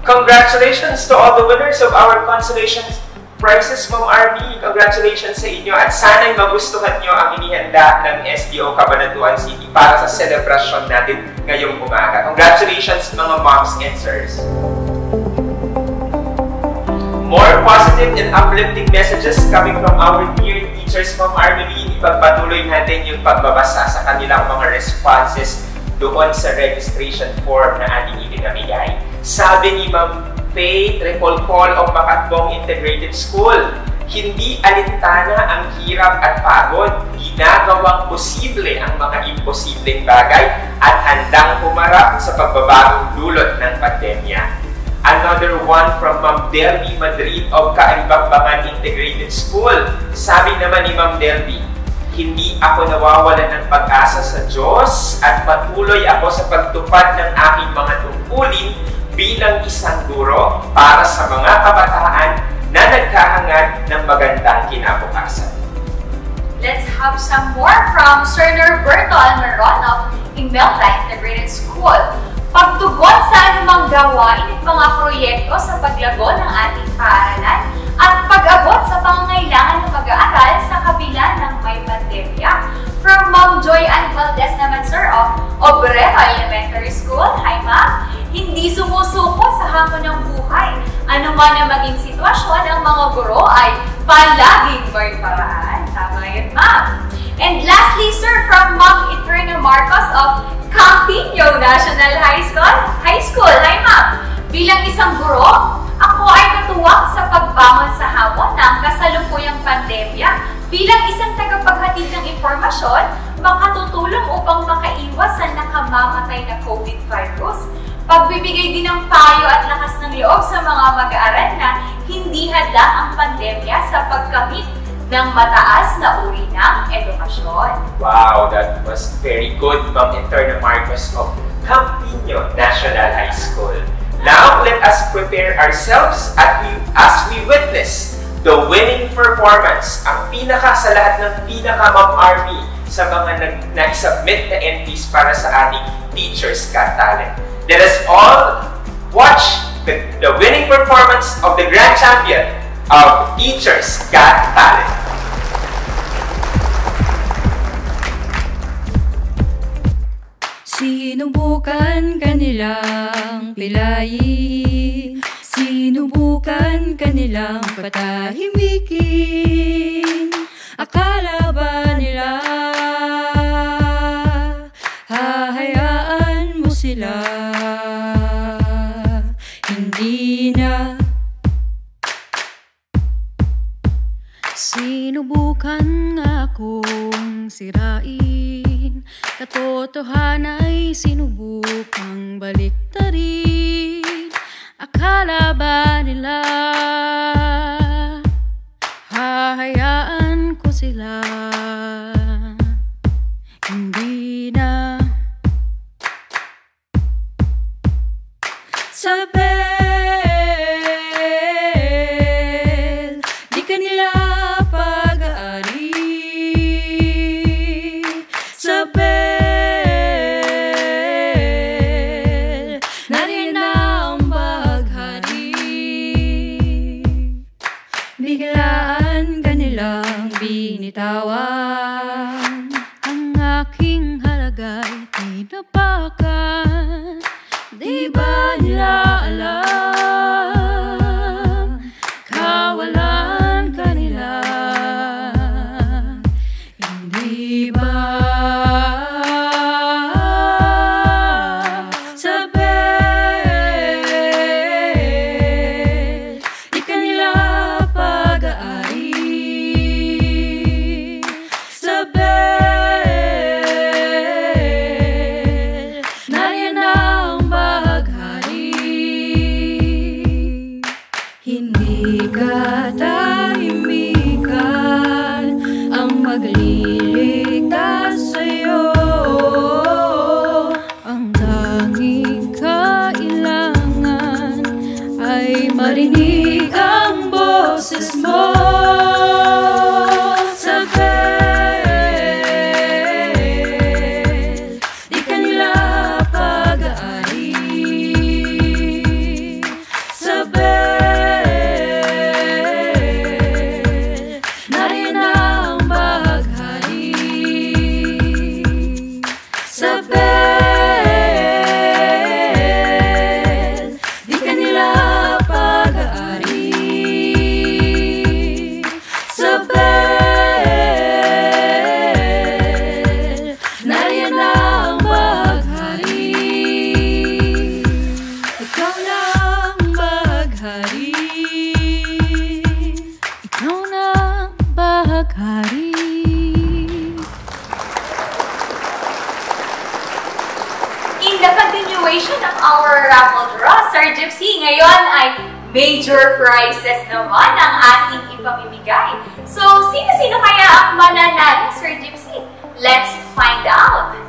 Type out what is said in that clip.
Congratulations to all the winners of our consolation prizes, Ma'am Army. Congratulations sa inyo at sana'y magustuhan nyo ang inihanda ng SDO Cabanatuan City para sa selebrasyon natin ngayong umaga. Congratulations mga moms and sirs. More positive and uplifting messages coming from our dear teachers, Ma'am Army. Ipagpatuloy natin yung pagbabasa sa kanilang mga responses doon sa registration form na ating ipinamigay. Sabi ni Ma'am Faith Repolcol of Makatbong Integrated School, hindi alintana ang hirap at pagod, ginagawang posible ang mga imposibleng bagay at handang humarap sa pagbabagong dulot ng pandemya. Another one from Ma'am Delby Madrid of Cabanatuan Integrated School. Sabi naman ni Ma'am Delby, hindi ako nawawalan ng pag-asa sa Diyos at patuloy ako sa pagtupad ng aking mga tungkulin bilang isang guro para sa mga kabataan na nagkahangad ng magandang kinabukasan. Let's have some more from Sir Norberto Almaron of Imelda Integrated School. Pagtugon sa anumang gawain at mga proyekto sa paglago ng ating paaralan at pag-abot sa pangangailangan ng mag-aaral sa kabila ng may pandemya. From Ma'am Joy Ann Valdez naman, Sir, of Obrera Elementary School. Hi, Ma'am! Hindi sumusuko sa hamon ng buhay. Ano man ang maging sitwasyon, ang mga guro ay palaging may paraan. Tama yun, Ma'am! And lastly, Sir, from Ma'am Eterna Marcos of Campino National High School. Hi, Ma'am! Bilang isang guro, ako ay natuwang sa pagbangon sa hamon ng kasalukuyang pandemya. Bilang isang tagapaghatid ng impormasyon, makatutulong upang makaiwas sa nakamamatay na COVID virus. Pagbibigay din ng payo at lakas ng loob sa mga mag-aaral na hindi hadlang ang pandemya sa pagkamit ng mataas na uri ng edukasyon. Wow, that was very good, Ma'am Eterna Marcos of Campino National High School. Now, let us prepare ourselves as we witness the winning performance, ang pinaka sa lahat ng pinaka Ma'am Army sa mga nag-submit na entries para sa ating Teachers Got Talent. Let us all watch the winning performance of the Grand Champion of Teachers Got Talent. Sinubukan kanilang pilayin, sinubukan kanilang patahimikin. Akala ba nila hahayaan mo sila? Hindi na. Sinubukan nga akong sirain, katotohanan ay sinubukang baliktarin. Akala ba nila hahayaan ko sila? Hindi na. Sabel, di kanila pag-aari. Sabel, nariyan na ang baghari. Biglaan kanilang binitawan, ang aking halaga'y tinapakan. Di ba nila alam, kawalan kanila? Hindi ba? Sabel, di kanila pag-aari. Sabel, nariyan ang hindi ka tahimikan ang magliligtas sa'yo. Ang tanging kailangan ay marinig ang boses mo. Sabel, di kanila pag-aari. the continuation of our raffle draw, Sir Gypsy, ngayon ay major prizes naman ang ating ipamimigay. So, sino-sino kaya ang mananalo, Sir Gypsy? Let's find out!